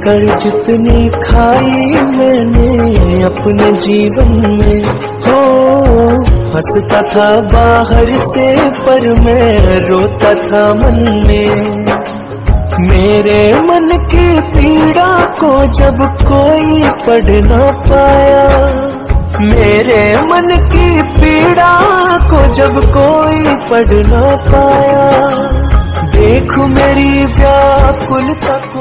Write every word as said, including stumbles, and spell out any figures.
ठोकर जितनी खाई मैंने अपने जीवन में, हो हंसता था बाहर से पर मैं रोता था मन में। मेरे मन की पीड़ा को जब कोई पढ़ ना पाया, मेरे मन की पीड़ा को जब कोई पढ़ ना पाया, देख मेरी व्याकुलता।